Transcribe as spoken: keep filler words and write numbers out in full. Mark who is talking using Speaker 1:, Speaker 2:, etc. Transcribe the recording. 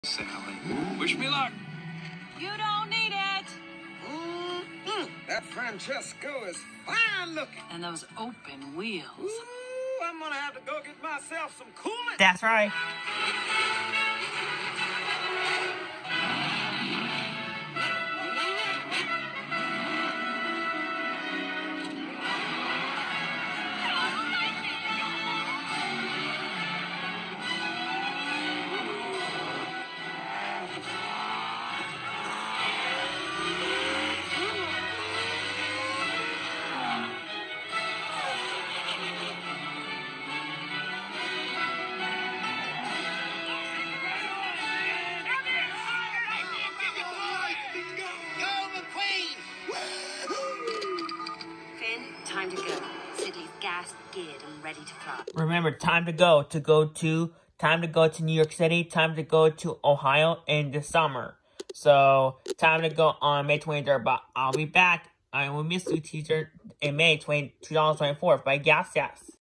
Speaker 1: Sally, wish me luck.
Speaker 2: You don't need it.
Speaker 3: Mm-hmm. That Francesco is fine looking.
Speaker 2: And those open wheels.
Speaker 3: Ooh, I'm gonna have to go get myself some coolant.
Speaker 4: That's right.
Speaker 5: Time to go. Sidley's gassed, geared, and ready to fly.
Speaker 4: Remember, time to go. To go to, time to go to New York City. Time to go to Ohio in the summer. So, time to go on May twenty-third. But I'll be back. I will miss you, teacher, in May twentieth, twenty twenty-four by Gas Gas.